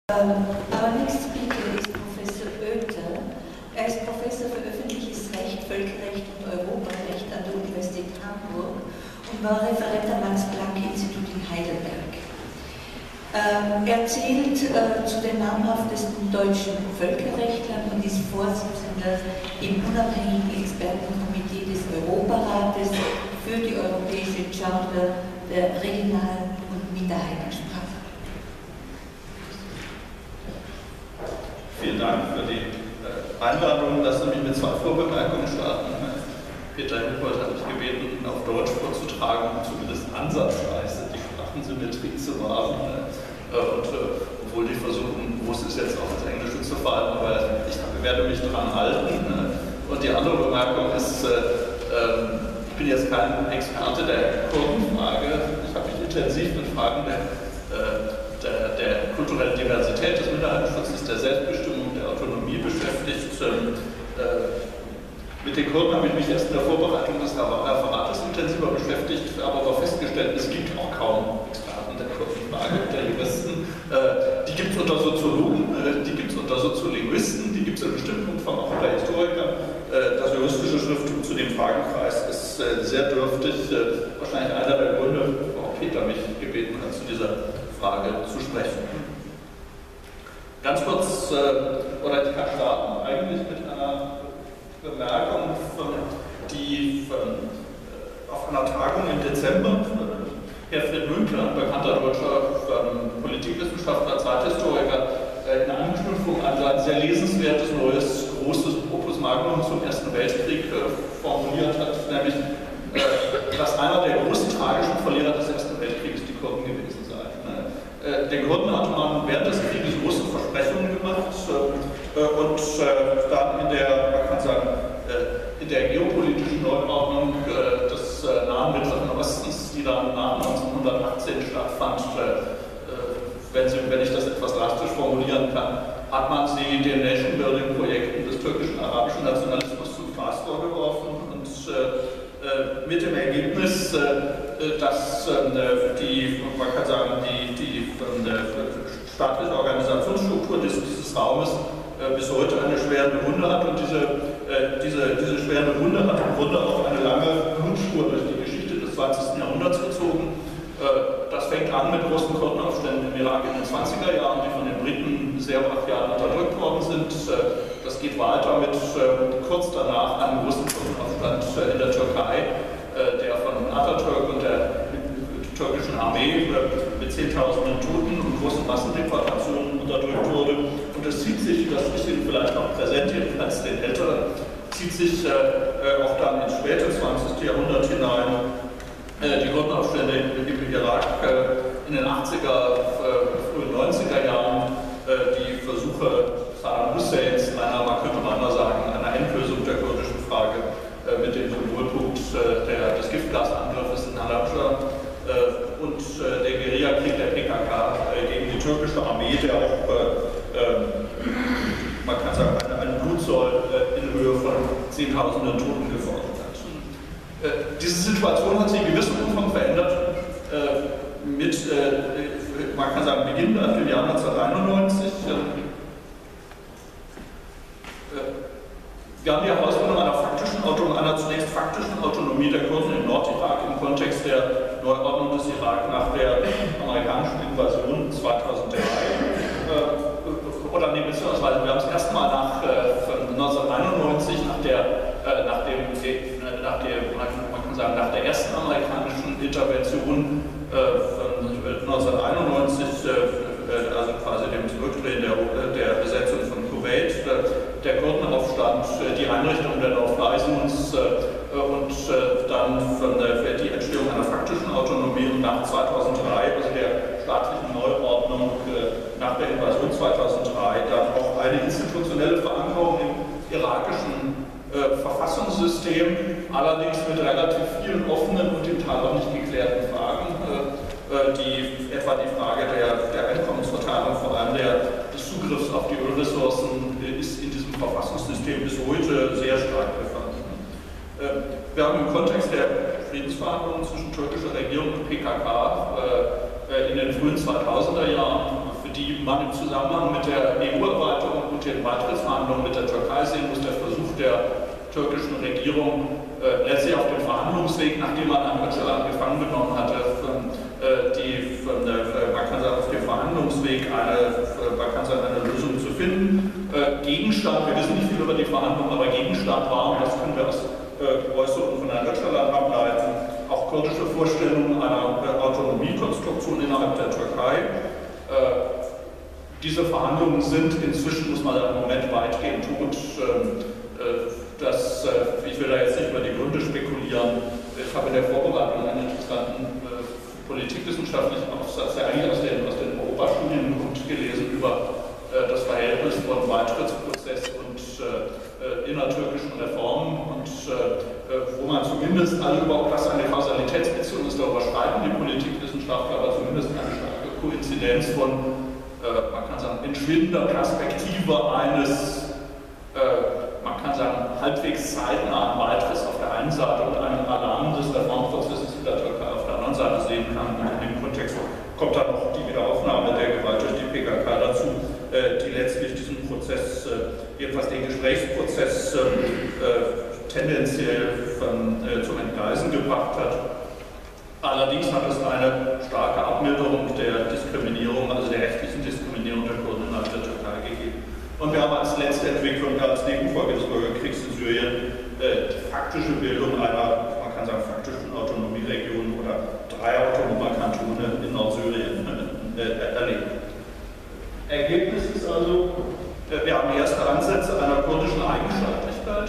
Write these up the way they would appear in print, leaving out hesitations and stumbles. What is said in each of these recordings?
Our next speaker is Professor Oether. Er ist Professor für öffentliches Recht, Völkerrecht und Europarecht an der Universität Hamburg und war Referent am Max-Planck-Institut in Heidelberg. Er zählt zu den namhaftesten deutschen Völkerrechtlern und ist Vorsitzender im unabhängigen Expertenkomitee des Europarates für die Europäische Charta der Regionalen und Minderheitensprachen. Vielen Dank für die Einladung. Lassen Sie mich mit zwei Vorbemerkungen starten. Peter Hilpert hat mich gebeten, auf Deutsch vorzutragen, zumindest ansatzweise die Sprachensymmetrie zu wahren. Und obwohl die versuchen, wo es ist, jetzt auch ins Englische zu fallen, aber ich werde mich daran halten. Und die andere Bemerkung ist, ich bin jetzt kein Experte der Kurdenfrage. Ich habe mich intensiv mit Fragen der kulturellen Diversität, des Minderheitenschutzes, der Selbstbestimmung, der Autonomie beschäftigt. Mit den Kurden habe ich mich erst in der Vorbereitung des Referates intensiver beschäftigt, habe aber festgestellt, es gibt auch kaum Experten der Kurdenfrage, der Juristen. Die gibt es unter Soziologen, die gibt es unter Soziolinguisten, die gibt es in bestimmten Umfang auch unter Historikern. Das juristische Schrifttum zu dem Fragenkreis ist sehr dürftig. Wahrscheinlich einer der Gründe, warum Peter mich gebeten hat, zu dieser Frage zu sprechen. Ganz kurz, oder ich kann starten eigentlich mit einer Bemerkung, die auf einer Tagung im Dezember Herfried Münkler, ein bekannter deutscher Politikwissenschaftler, Zeithistoriker, in Anknüpfung an sein sehr lesenswertes neues großes Opus Magnum zum Ersten Weltkrieg formuliert hat, nämlich, dass einer der großen tragischen Verlierer des Ersten Weltkrieges die Kurden gewesen seien. Den Kurden hatte man während des Krieges große Versprechungen gemacht und dann man kann sagen, in der geopolitischen Neuordnung des nahen Mittleren Ostens, die dann nach 1918 stattfand, wenn ich das etwas drastisch formulieren kann, hat man sie den Nation-Building-Projekten des türkischen arabischen Nationalismus zum Fraß vorgeworfen und mit dem Ergebnis, dass man kann sagen, die staatliche Organisationsstruktur dieses Raumes bis heute eine schwere Wunde hat und diese schwere Wunde hat im Grunde auch eine lange Blutspur durch die Geschichte des 20. Jahrhunderts gezogen. Das fängt an mit großen Kurdenaufständen im Irak in den 20er Jahren, die von den Briten sehr brachial unterdrückt worden sind. Das geht weiter mit kurz danach einem großen Kurdenaufstand in der Türkei, der von Atatürk und der türkischen Armee mit Zehntausenden Toten und großen Massendeportationen unterdrückt wurde. Und es zieht sich, das ist Ihnen vielleicht noch präsent, jedenfalls den Älteren, zieht sich auch dann ins späte 20. Jahrhundert hinein. Die Kurdenaufstände im Irak in den 80er, frühen 90er Jahren, die Versuche Saddam Husseins, man könnte mal sagen, einer Endlösung der kurdischen Frage mit dem Symbolpunkt des Giftgasangriffes in Halabja und der Guerillakrieg der PKK gegen die türkische Armee, der auch, man kann sagen, einen Blutzoll in Höhe von Zehntausenden Toten gefordert hat. Diese Situation hat sich in gewissem Umfang verändert mit, man kann sagen, Beginn im Jahr 1991. Wir haben die Herausforderung einer zunächst faktischen Autonomie der Kurden im Nordirak im Kontext der Neuordnung des Irak nach der amerikanischen Invasion 2003. Oder beziehungsweise wir haben es erstmal nach 1991, nach der ersten amerikanischen Intervention von 1991, also quasi dem Zurückdrehen der Besetzung von Kuwait, der Kurdenaufstand, die Einrichtung der No-Fly-Zones und dann die Entstehung einer faktischen Autonomie und nach 2003, also der staatlichen Neuordnung nach der Invasion 2003, dann auch eine institutionelle Verankerung im irakischen Verfassungssystem, allerdings mit relativ vielen offenen und im Teil auch nicht geklärten Fragen, etwa die Frage der Einkommensverteilung, vor allem des Zugriffs auf die Ölressourcen, ist in diesem Verfassungssystem bis heute sehr stark befangen. Wir haben im Kontext der Friedensverhandlungen zwischen türkischer Regierung und PKK in den frühen 2000er Jahren, für die man im Zusammenhang mit der EU-Erweiterung und den Beitrittsverhandlungen mit der Türkei sehen muss. Der Versuch der türkischen Regierung letztlich auf dem Verhandlungsweg, nachdem man Herrn Öcalan gefangen genommen hatte, man kann sagen, auf dem Verhandlungsweg eine Lösung zu finden. Gegenstand, wir wissen nicht viel über die Verhandlungen, aber Gegenstand war, und das können wir aus Äußerungen von Herrn Öcalan ableiten, auch kurdische Vorstellungen einer Autonomiekonstruktion innerhalb der Türkei. Diese Verhandlungen sind inzwischen, muss man sagen, im Moment weitgehend tot. Ich will da jetzt nicht über die Gründe spekulieren. Ich habe in der Vorbereitung einen interessanten politikwissenschaftlichen Aufsatz, der eigentlich aus den Europastudien kommt, gelesen über das Verhältnis von Beitrittsprozess und innertürkischen Reformen und wo man zumindest alle überhaupt was eine Kausalitätsbeziehung ist, darüber schreiben die Politikwissenschaftler, aber zumindest eine starke Koinzidenz von, man kann sagen, entschwindender Perspektive eines man kann sagen, halbwegs zeitnahen Beitritts auf der einen Seite und einem Alarm des Reformprozesses in der Türkei auf der anderen Seite sehen kann. Und in dem Kontext kommt dann noch die Wiederaufnahme der Gewalt durch die PKK dazu, die letztlich diesen Prozess, jedenfalls den Gesprächsprozess, tendenziell zum Entgleisen gebracht hat. Allerdings hat es eine starke Abmilderung der Diskriminierung, also der rechtlichen Diskriminierung der Kurden innerhalb der Türkei gegeben. Und wir haben als letzte Entwicklung, als Nebenfolge des Bürgerkriegs in Syrien, die faktische Bildung einer, man kann sagen, faktischen Autonomieregion oder 3 autonomer Kantone in Nordsyrien erlebt. Ergebnis ist also, wir haben erste Ansätze einer kurdischen Eigenstaatlichkeit.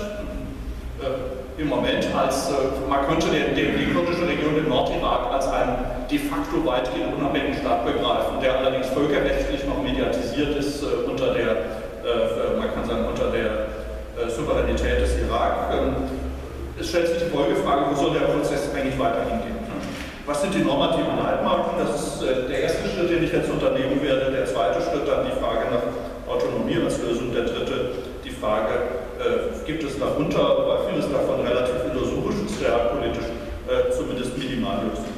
Im Moment als, man könnte die kurdische Region im Nordirak als einen de facto weitgehend unabhängigen Staat begreifen, der allerdings völkerrechtlich noch mediatisiert ist unter der man kann sagen, unter der Souveränität des Irak. Es stellt sich die Folgefrage, wo soll der Prozess eigentlich weiter hingehen? Was sind die normativen Leitmarken? Das ist der erste Schritt, den ich jetzt unternehmen werde. Der zweite Schritt dann die Frage nach Autonomie als Lösung. Der dritte die Frage, gibt es darunter, weil vieles davon relativ illusorisch ist, realpolitisch zumindest Minimallösungen.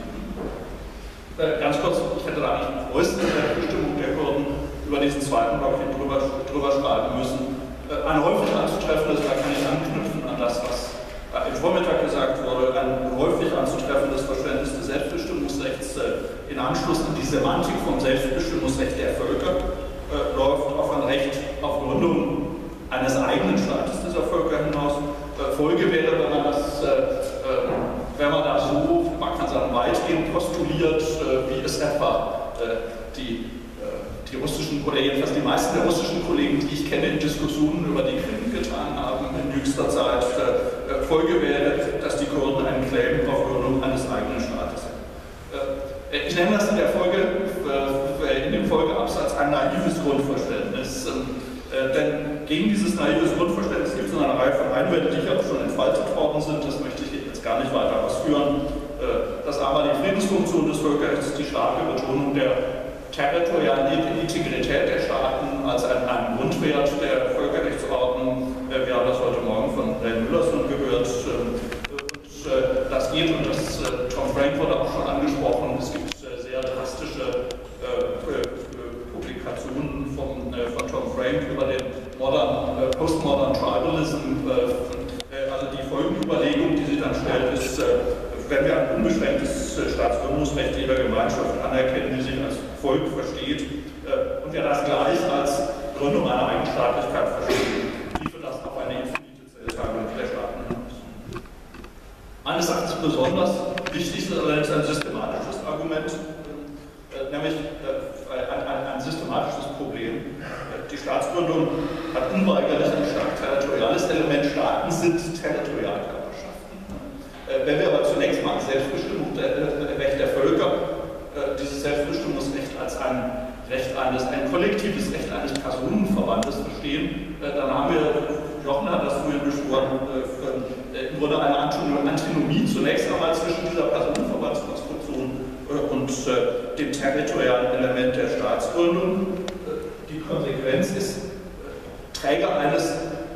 Ganz kurz, ich hätte da eigentlich die größte Bestimmung der Kurden über diesen zweiten Block drüber schreiben müssen. Ein häufig anzutreffendes, da kann ich anknüpfen an das, was im Vormittag gesagt wurde, ein häufig anzutreffendes Verständnis des Selbstbestimmungsrechts in Anschluss an die Semantik vom Selbstbestimmungsrecht der Völker läuft auf ein Recht auf Gründung eines eigenen Staates dieser Völker hinaus. Folge wäre, wenn man da so, man kann sagen, weitgehend postuliert, wie es etwa die russischen, oder jedenfalls die meisten der russischen Kollegen, die ich kenne, in Diskussionen über die Krim getan haben in jüngster Zeit. Folge wäre, dass die Kurden einen Claim auf Gründung eines eigenen Staates hätten. Ich nenne das in dem Folgeabsatz ein naives Grundverständnis. Denn gegen dieses naives Grundverständnis gibt es eine Reihe von Einwänden, die ja auch schon entfaltet worden sind. Das möchte ich jetzt gar nicht weiter ausführen. Dass aber die Friedensfunktion des Völkerrechts, die starke Betonung der territorialen Integrität der Staaten als ein Grundwert der Völkerrechtsordnung. Wir haben das heute Morgen von Ray Müllerson gehört. Das geht, und das Tom Frank wurde auch schon angesprochen. Es gibt sehr drastische Publikationen von Tom Frank über den Postmodern Tribalism. Also die Folgenüberlegung, die sich dann stellt, ist, wenn wir ein unbeschränktes Staatsgründungsrecht jeder Gemeinschaft anerkennen, die sich als Volk versteht, und wir das gleich als Gründung einer Eigenstaatlichkeit verstehen, liefe das auf eine infinite Zellteilung der Staaten hinaus. Meines Erachtens besonders wichtig ist allerdings ein systematisches Argument, nämlich ein systematisches Problem. Die Staatsgründung hat unweigerlich ein stark territoriales Element. Staaten sind Territorialkörperschaften. Wenn wir aber zunächst mal Selbstbestimmungsrecht der Völker, dieses Selbstbestimmungsrecht als ein kollektives Recht eines Personenverbandes verstehen, dann haben wir, Jochen hat das vorhin beschworen, im Grunde eine Antinomie zunächst einmal zwischen dieser Personenverbandskonstruktion und dem territorialen Element der Staatsgründung. Die Konsequenz ist, Träger eines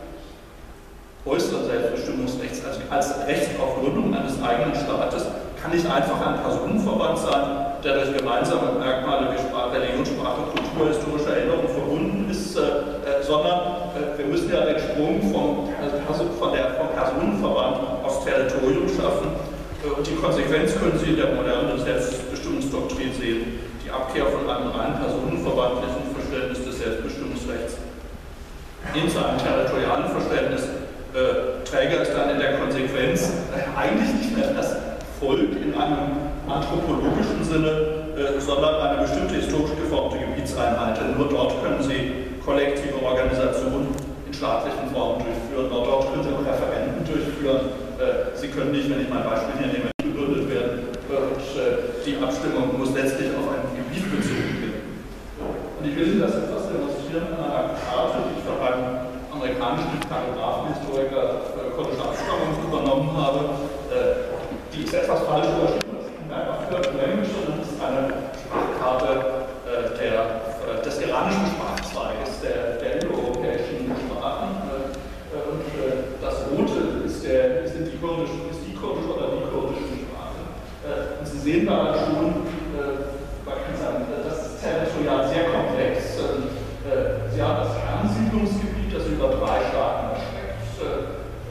äußeren Selbstbestimmungsrechts, also als Recht auf Gründung eines eigenen Staates, kann nicht einfach ein Personenverband sein, der durch gemeinsame Merkmale wie Religion, Sprache, Kultur nicht nur historische Erinnerung verbunden ist, sondern wir müssen ja den Sprung vom Personenverband aufs Territorium schaffen. Und die Konsequenz können Sie in der modernen Selbstbestimmungsdoktrin sehen. Die Abkehr von einem rein personenverbandlichen Verständnis des Selbstbestimmungsrechts hin zu einem territorialen Verständnis. Träger ist dann in der Konsequenz eigentlich nicht mehr das Volk in einem anthropologischen Sinne, sondern eine bestimmte historisch geformte Gebietseinheit. Denn nur dort können Sie kollektive Organisationen in staatlichen Formen durchführen, nur dort können Sie auch Referenden durchführen. Sie können nicht, wenn ich mein Beispiel hier nehme, gegründet werden und die Abstimmung muss letztlich auf ein Gebiet bezogen werden. Und ich will Ihnen das etwas demonstrieren an einer Karte, die ich von einem amerikanischen Kartografenhistoriker kurdischer Abstammung übernommen habe. Die ist etwas falsch überschrieben, das ist einfach Kurdish Language, sondern das ist eine Sprachkarte des iranischen Sprachzweiges, der indoeuropäischen Sprachen. Und das Rote sind die kurdische oder die kurdischen Sprachen. Und Sie sehen da schon, das ist territorial sehr komplex. Sie haben das Kernsiedlungsgebiet, das über 3 Staaten erstreckt: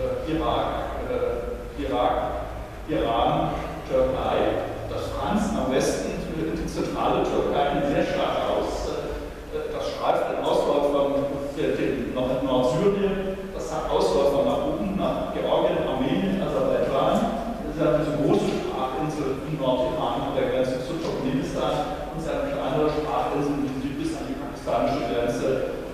Irak, Iran, Türkei. Das franzt am Westen die zentrale Türkei sehr stark aus. Das streift den Ausläufer noch in Nordsyrien. Das hat Ausläufer nach oben, nach Georgien, Armenien, Aserbaidschan. Sie haben diese große Sprachinsel im Nordiran an der Grenze zu Turkmenistan und sie haben kleinere Sprachinseln, die bis an die pakistanische Grenze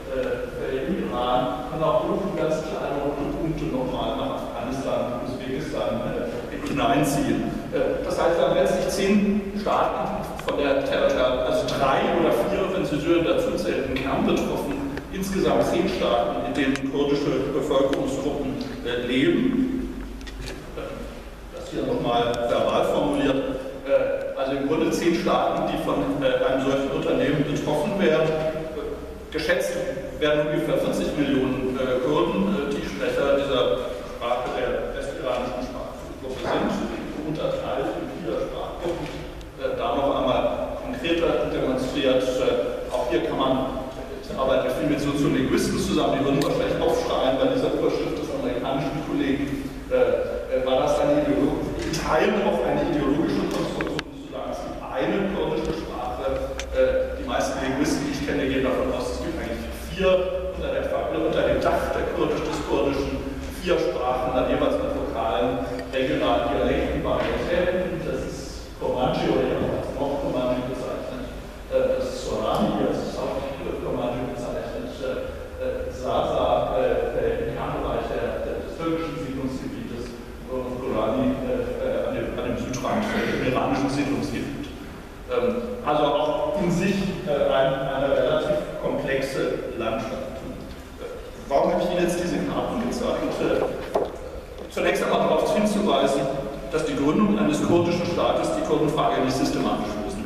im Iran und auch unten ganz kleine rote Punkte nochmal nach Afghanistan, Usbekistan hineinziehen. Das heißt, wir haben letztlich 10 Staaten von der territorial, also 3 oder 4, wenn Sie Syrien dazu zählen, im Kern betroffen. Insgesamt 10 Staaten, in denen kurdische Bevölkerungsgruppen leben. Das hier nochmal verbal formuliert. Also im Grunde 10 Staaten, die von einem solchen Unternehmen betroffen werden. Geschätzt werden ungefähr 40 Millionen Kurden, die Sprecher dieser Sprache der westiranischen Sprachgruppe sind, unterteilt in 4 Sprachgruppen. Da noch einmal konkreter demonstriert. Auch hier kann man, ich arbeite viel mit Soziolinguisten zusammen, die würden wahrscheinlich aufschreien bei dieser Überschrift des amerikanischen Kollegen. War das eine in Teilen auch eine ideologische Konstruktion zu sagen, es gibt eine kurdische Sprache. Die meisten Linguisten, die ich kenne, gehen davon aus, es gibt eigentlich 4 unter dem Dach des Kurdischen, 4 Sprachen, dann jeweils mit lokalen, regionalen Dialekten, Varietäten. Das ist Kurmanji oder als Nord-Kurmanji bezeichnet. Das ist Sorani, das ist auch Kurmanji bezeichnet. Sasa im Kernbereich des türkischen Siedlungsgebietes und Golani an dem Südrand im iranischen Siedlungsgebiet. Also auch in sich eine relativ komplexe Landschaft. Warum habe ich Ihnen jetzt diese Karten gezeigt? Zunächst einmal darauf hinzuweisen, dass die Gründung eines kurdischen Staates die Kurdenfrage nicht systematisch lösen.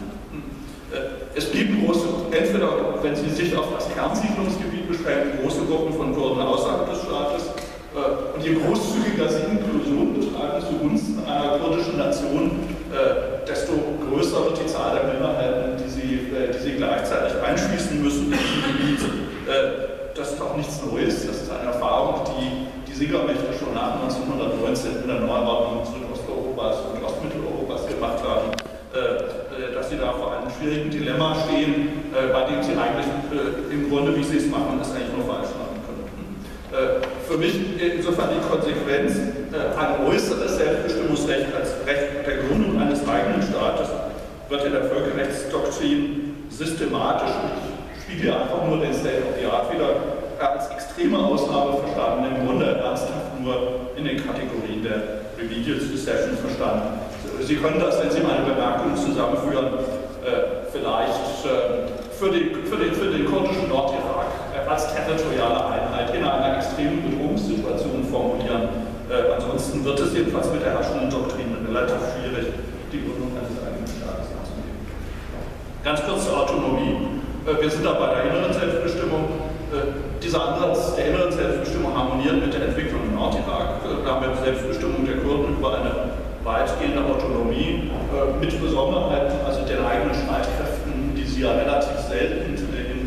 Es blieben entweder, wenn Sie sich auf das Kernsiedlungsgebiet beschränken, große Gruppen von Kurden außerhalb des Staates. Und je großzügiger Sie Inklusion betreiben zugunsten einer kurdischen Nation, desto größer wird die Zahl der Minderheiten, die Sie gleichzeitig einschließen müssen in diesem Gebiet. Das ist auch nichts Neues. Das ist eine Erfahrung, die Siegermächte schon nach 1919 in der Neuordnung Südosteuropas und Ostmitteleuropas gemacht haben, dass sie da vor einem schwierigen Dilemma stehen, bei dem sie eigentlich im Grunde, wie sie es machen, es eigentlich nur falsch machen können. Für mich insofern die Konsequenz, ein äußeres Selbstbestimmungsrecht als Recht der Gründung eines eigenen Staates wird in der Völkerrechtsdoktrin systematisch, ich spiegele einfach nur den State of the Art wieder, als extreme Ausnahme verstanden, im Grunde ernsthaft nur in den Kategorien der Remedial Succession verstanden. Sie können das, wenn Sie meine Bemerkungen zusammenführen, vielleicht für den kurdischen Nordirak als territoriale Einheit in einer extremen Bedrohungssituation formulieren. Ansonsten wird es jedenfalls mit der herrschenden Doktrin relativ schwierig, die Gründung eines eigenen Staates anzugeben. Ganz kurz zur Autonomie. Wir sind da bei der inneren Selbstbestimmung. Dieser Ansatz der inneren Selbstbestimmung harmoniert mit der Entwicklung im Nordirak. Da haben wir die Selbstbestimmung der Kurden über eine weitgehende Autonomie mit Besonderheiten, also den eigenen Streitkräften, die sie ja relativ selten in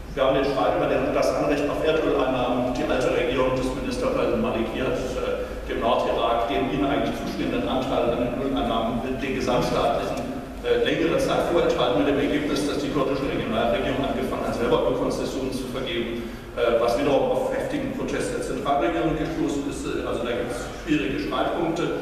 Wir haben den Streit über das Anrecht auf Erdöleinnahmen. Die alte Regierung des Ministerpräsidenten Maliki hat dem Nordirak den ihnen eigentlich zustehenden Anteil an den Öleinnahmen den gesamtstaatlichen längere Zeit vorenthalten, mit dem Ergebnis, dass die kurdische Regionalregierung angefangen hat, selber Ölkonzessionen zu vergeben, was wiederum auf heftigen Protest der Zentralregierung gestoßen ist. Also da gibt es schwierige Streitpunkte,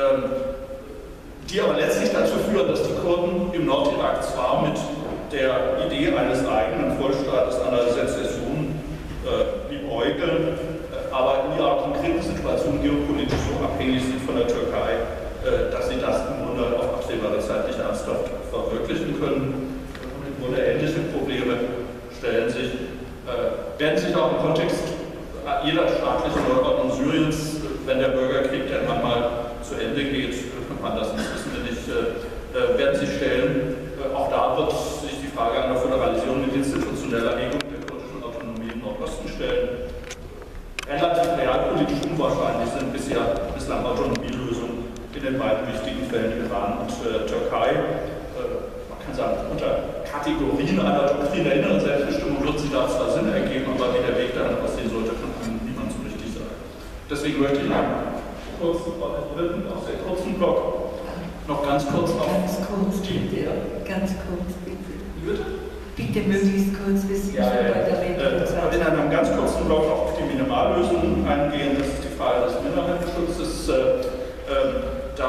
die aber letztlich dazu führen, dass die Kurden im Nordirak zwar mit der Idee eines eigenen Vollstaates an der Sezession liebäugeln, aber in ihrer konkreten Situation geopolitisch so abhängig sind von der Türkei, dass sie das im Grunde auf absehbare Zeit nicht ernsthaft verwirklichen können. Und im Grunde ähnliche Probleme werden sich auch im Kontext jeder staatlichen Neuordnung Syriens, wenn der Bürgerkrieg dann manchmal zu Ende geht, man das wissen wir nicht, werden sich stellen. Auch da wird sich die Frage einer Föderalisierung mit institutioneller Regelung der kurdischen Autonomie im Nordosten stellen. Relativ realpolitisch unwahrscheinlich sind bislang Autonomielösungen in den beiden wichtigen Fällen Iran und Türkei. Man kann sagen, unter Kategorien einer Doktrin der inneren Selbstbestimmung wird sie da zwar Sinn ergeben, aber wie der Weg dahin aussehen sollte, kann niemand so richtig sagen. Deswegen möchte ich kurz aus der kurzen Block noch ganz kurz auf Ganz kurz, bitte. Bitte möglichst kurz, wir sind schon bei der Redezeit. In einem ganz kurzen Block noch auf die Minimallösungen eingehen. Das ist die Frage des Minderheitenschutzes. Da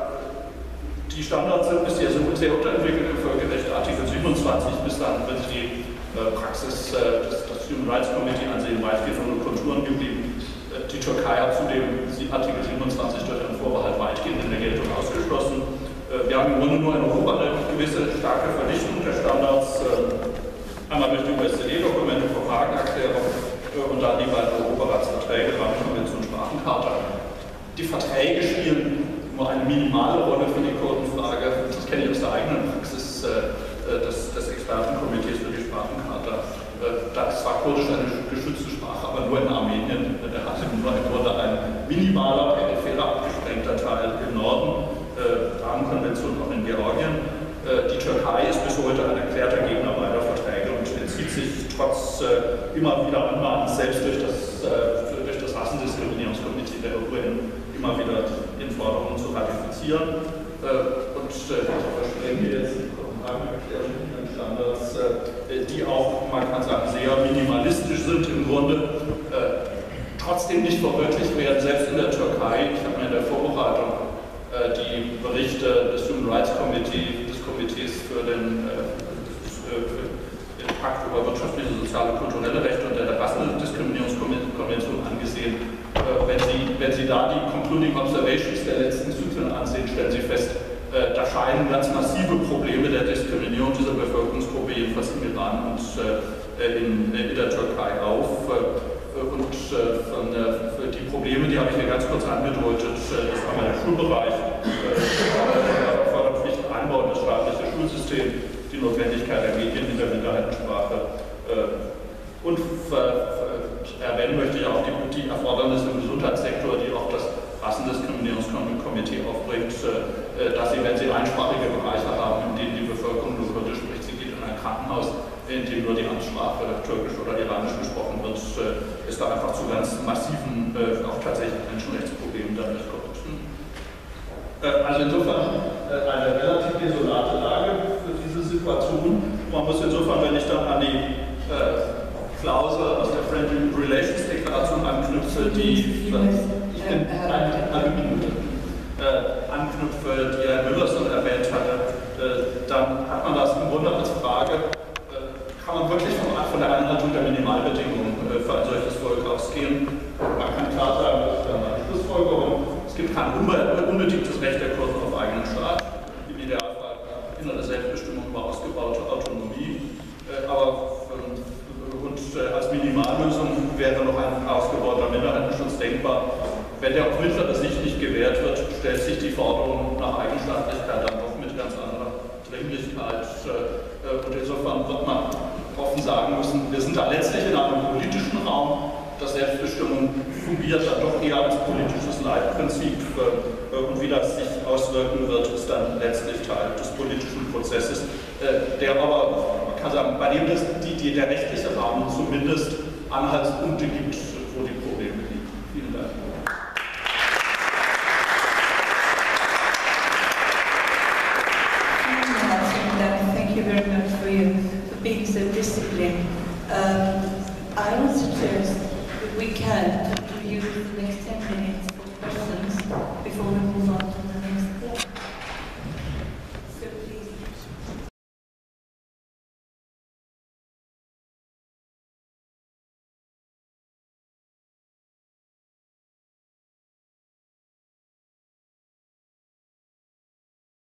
die Standards sind bisher so sehr unterentwickelt im Völkerrecht. Artikel 27 bislang, wenn Sie die Praxis des Human Rights Committee ansehen, weitgehend von den Konturen geblieben. Die Türkei hat zudem Artikel 27 durch einen Vorbehalt weitgehend in der Geltung ausgeschlossen. Wir haben im Grunde nur in Europa eine gewisse starke Verdichtung der Standards, einmal durch die OECD-Dokumente, Kopenhagen-Erklärung und dann die beiden Europaratsverträge, Rahmenkonvention, Sprachencharta. Die Verträge spielen nur eine minimale Rolle für die Kurdenfrage. Das kenne ich aus der eigenen Praxis des Expertenkomitees für die Sprachencharta. Da ist zwar Kurdisch eine geschützte Sprache, aber nur in Armenien. Der hat nur im Grunde ein minimaler, peripherer, abgesprengter Teil im Norden. Rahmenkonvention auch in Georgien. Die Türkei ist bis heute ein erklärter Gegner beider Verträge und entzieht sich trotz immer wieder Anmahnens selbst durch das Rassendiskriminierungskomitee der UN immer wieder in Forderungen zu ratifizieren. Und verstehen wir jetzt die Kopenhagen-Erklärung in den Standards, die auch, man kann sagen, sehr minimalistisch sind im Grunde, trotzdem nicht verwirklicht werden, selbst in der Türkei. Ich habe mir in der Vorbereitung die Berichte des Human Rights Committee, des Komitees für den Pakt über wirtschaftliche, soziale, kulturelle Rechte und der Rassendiskriminierungskonvention angesehen. Wenn Sie da die Concluding Observations der letzten Zyklen ansehen, stellen Sie fest, da scheinen ganz massive Probleme der Diskriminierung dieser Bevölkerungsgruppe, jedenfalls im Iran und in der Türkei auf. Und für die Probleme, die habe ich hier ganz kurz angedeutet, das ist einmal der Schulbereich, Förderpflicht, Einbau in das staatliche Schulsystem, die Notwendigkeit der Medien in der Minderheitensprache und erwähnen möchte ich auch die Erfordernisse im Gesundheitssektor, die auch das Rassendiskriminierungskomitee aufbringt, dass sie, wenn sie einsprachige Bereiche haben, in denen die Bevölkerung nur Kurdisch spricht, sie geht in ein Krankenhaus, in dem nur die Amtssprache Türkisch oder Iranisch gesprochen wird, ist da einfach zu ganz massiven, auch tatsächlich Menschenrechtsproblemen dadurch kommt. Also insofern eine relativ desolate Lage für diese Situation. Man muss insofern, wenn ich dann an die Klausel aus der Friendly Relations Deklaration anknüpfe, die Herr Müllerson erwähnt hatte, dann hat man das im Grunde als Frage, kann man wirklich von der Einhaltung der Minimalbedingungen für ein solches Volk ausgehen? Man kann klar sagen, das ist eine Schlussfolgerung. Es gibt kein unbedingtes Recht der Kurden auf eigenen Staat. Im Idealfall innere Selbstbestimmung über ausgebaute Autonomie. Als Minimallösung wäre noch ein ausgebauter Minderheitenschutz denkbar. Wenn der auf mittlere Sicht nicht gewährt wird, stellt sich die Forderung nach Eigenstaatlichkeit dann doch mit ganz anderer Dringlichkeit. Und insofern wird man offen sagen müssen, wir sind da letztlich in einem politischen Raum. Das Selbstbestimmung fungiert dann doch eher als politisches Leitprinzip. Und wie das sich auswirken wird, ist dann letztlich Teil des politischen Prozesses, der aber, man kann Also bei dem der rechtliche Rahmen zumindest Anhaltspunkte gibt, wo die Probleme liegen. Vielen Dank. Thank you very much for being so disciplined. I would suggest